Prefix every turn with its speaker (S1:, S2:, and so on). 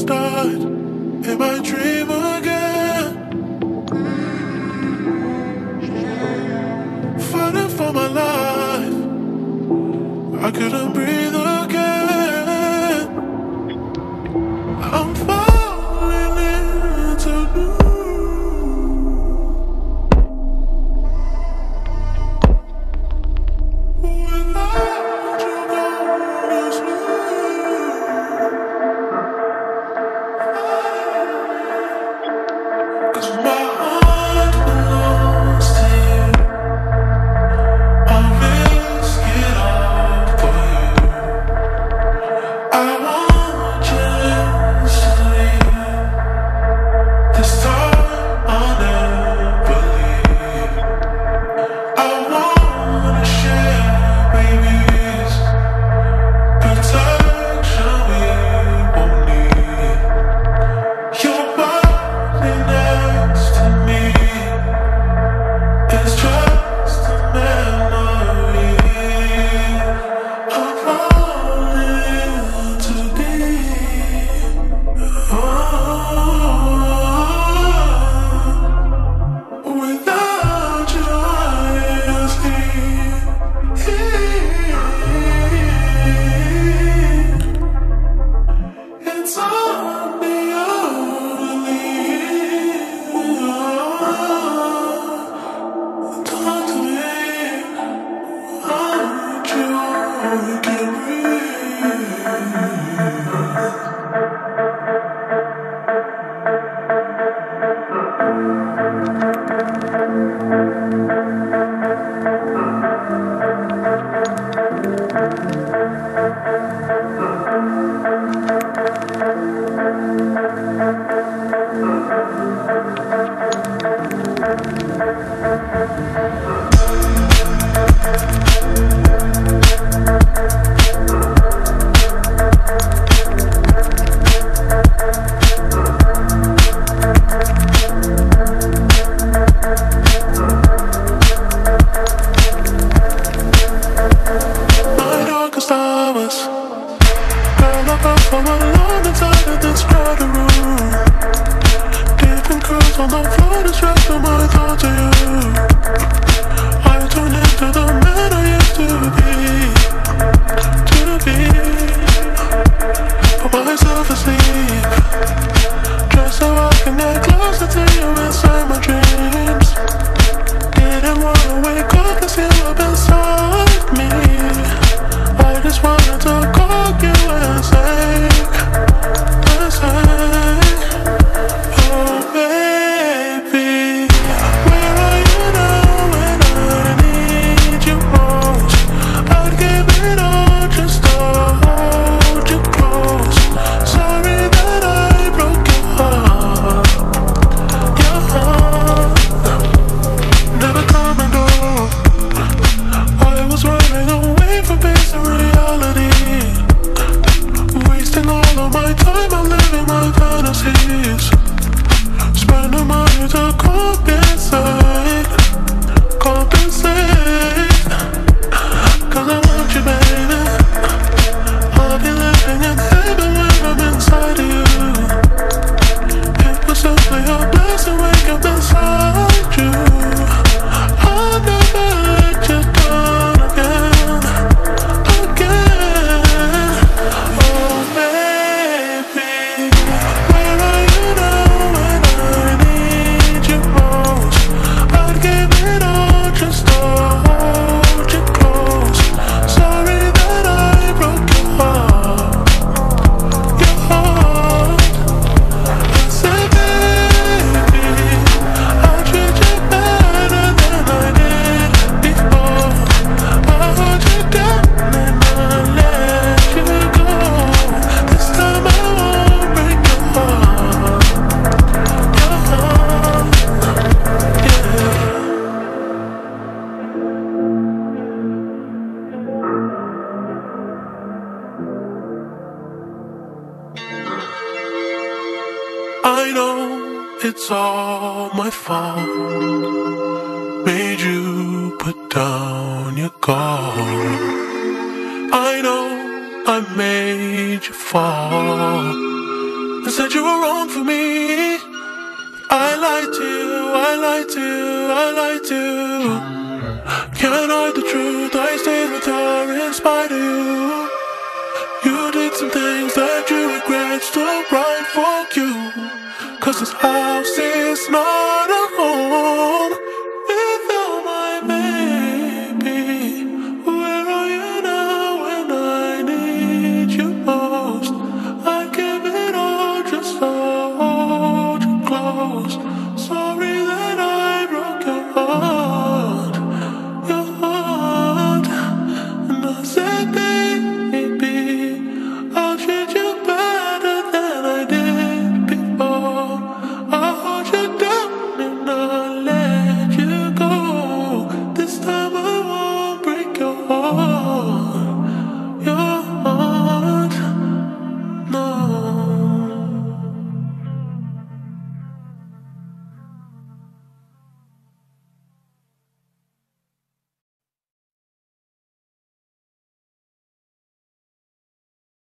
S1: start in my dream again. Fighting for my life, I couldn't breathe again. I'm falling into you. Without you gone to sleep, 'cause my heart belongs to you. I'll risk it all for you. I want you instantly. This time I'll never leave. I wanna share babies, protection we won't need. Your body next to me is just a memory. I'm falling too deep. Without you, I sleep. It's on the only. Talk to me. Aren't you can my darkest hours. Girl, I felt so alone inside of this crowded room. Different curls on the floor, distracting my thoughts of you. I turn into the man I used to be. Put myself asleep, just so I can get closer to you inside my dreams. Didn't wanna wake up and see up inside me. I just wanted to call you and say, oh baby, where are you now when I need you most? I'd give it all just to hold you close. Sorry that I broke your heart. Never coming home. I was running away from peace and reality, wasting all of my time on living my fantasies. Spending money to compensate, 'cause I want you, baby. I'll be living in heaven when I'm inside of you. It was simply a blessing waking up inside you. I'll never let you down again. Oh baby, where are you now when I need you most? I'd give it all just to hold you close. Sorry that I broke your heart. I said, baby, I treat you better than I did before. I hold you down and I let you go. This time I won't break your heart. Yeah. I know it's all my fault. Made you put down your guard. I know I made you fall. And said you were wrong for me. I lied to you, I lied to you, I lied to you. Can't hide the truth, I stayed with her in spite of you. You did some things that you regret, still right, fuck you. Cause this house is not a home without my baby. Where are you now when I need you most? I give it all just to hold you close.